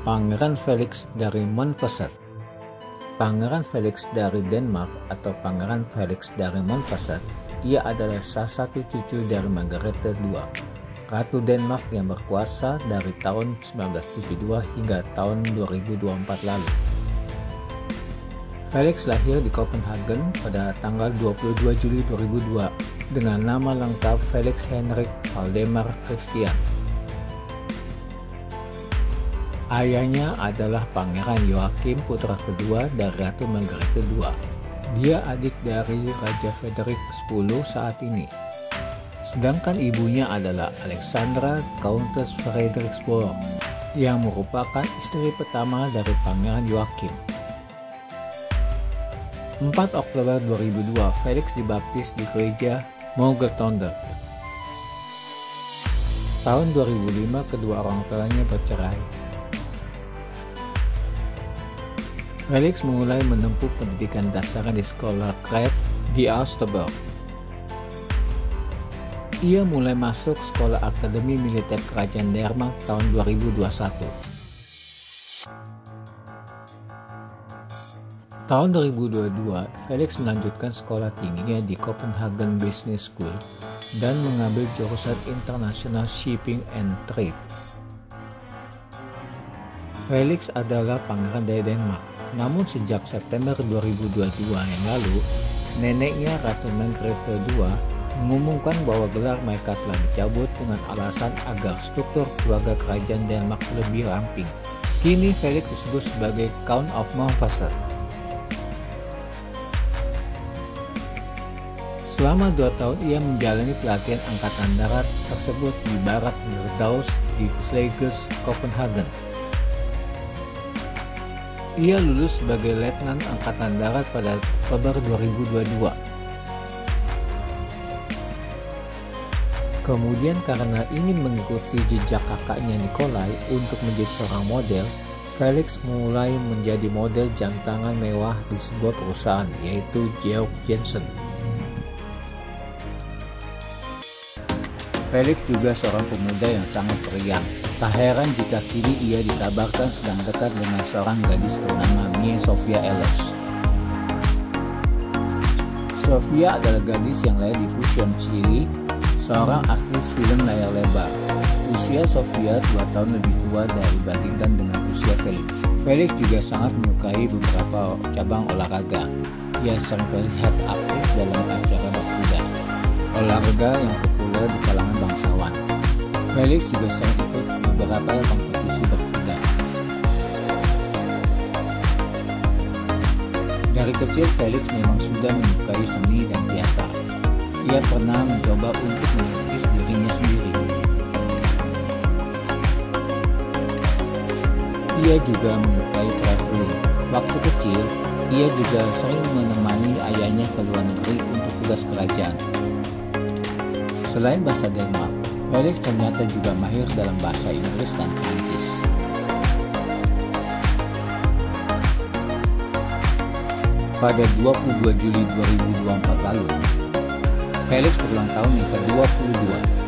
Pangeran Felix dari Montpellier. Pangeran Felix dari Denmark atau Pangeran Felix dari Montpellier, ia adalah salah satu cucu dari Margarethe II, Ratu Denmark yang berkuasa dari tahun 1972 hingga tahun 2024 lalu. Felix lahir di Copenhagen pada tanggal 22 Juli 2002 dengan nama lengkap Felix Henrik Valdemar Christian. Ayahnya adalah Pangeran Joachim, putra kedua dari Ratu Margarethe II. Dia adik dari Raja Frederik X saat ini. Sedangkan ibunya adalah Alexandra Countess Frederiksborg yang merupakan istri pertama dari Pangeran Joachim. 4 Oktober 2002, Felix dibaptis di gereja Mogeltonder. Tahun 2005, kedua orang tuanya bercerai. Felix mulai menempuh pendidikan dasarnya di sekolah Krijt di Oosterbork. Ia mulai masuk sekolah Akademi Militer Kerajaan Denmark tahun 2021. Tahun 2022, Felix melanjutkan sekolah tingginya di Copenhagen Business School dan mengambil jurusan International Shipping and Trade. Felix adalah pangeran dari Denmark. Namun sejak September 2022 yang lalu, neneknya Ratu Margarethe II mengumumkan bahwa gelar mereka telah dicabut dengan alasan agar struktur keluarga kerajaan Denmark lebih ramping. Kini Felix disebut sebagai Count of Montpellier. Selama 2 tahun ia menjalani pelatihan angkatan darat tersebut di Barak Nirdaus di Slagelse, Copenhagen. Ia lulus sebagai Letnan Angkatan Darat pada Oktober 2022. Kemudian karena ingin mengikuti jejak kakaknya Nikolai untuk menjadi seorang model, Felix mulai menjadi model jam tangan mewah di sebuah perusahaan, yaitu Georg Jensen. Felix juga seorang pemuda yang sangat periang. Tak heran jika kini ia dikabarkan sedang dekat dengan seorang gadis bernama Mie Sofia Ellos. Sofia adalah gadis yang lahir di Fusion, Chili, seorang artis film layar lebar. Usia Sofia 2 tahun lebih tua dibandingkan dengan usia Felix. Felix juga sangat menyukai beberapa cabang olahraga. Ia sering terlihat aktif dalam acara berkuda, olahraga yang populer di kalangan bangsawan. Felix juga sering ikut beberapa kompetisi berkuda. Dari kecil Felix memang sudah menyukai seni dan teater. Ia pernah mencoba untuk melukis dirinya sendiri. Ia juga menyukai traveling. Waktu kecil, ia juga sering menemani ayahnya ke luar negeri untuk tugas kerajaan. Selain bahasa Denmark, Felix ternyata juga mahir dalam bahasa Inggris dan Prancis. Pada 22 Juli 2024 lalu, Felix berulang tahun yang ke-22.